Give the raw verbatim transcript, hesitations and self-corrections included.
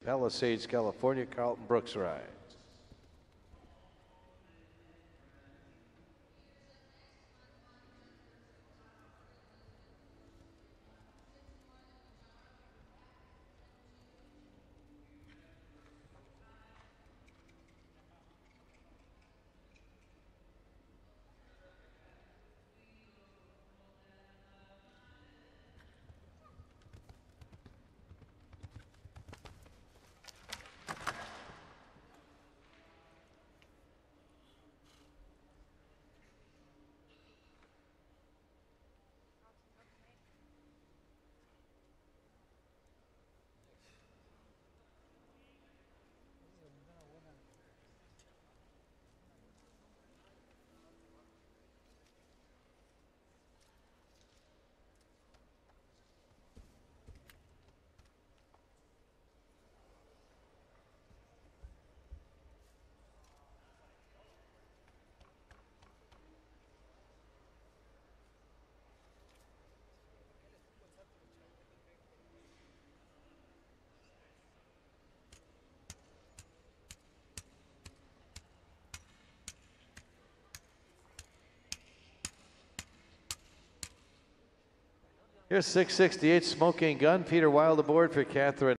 Palisades, California, Carleton Brooks rides. Here's six sixty-eight Smoking Gun. Peter Wild aboard for Catherine.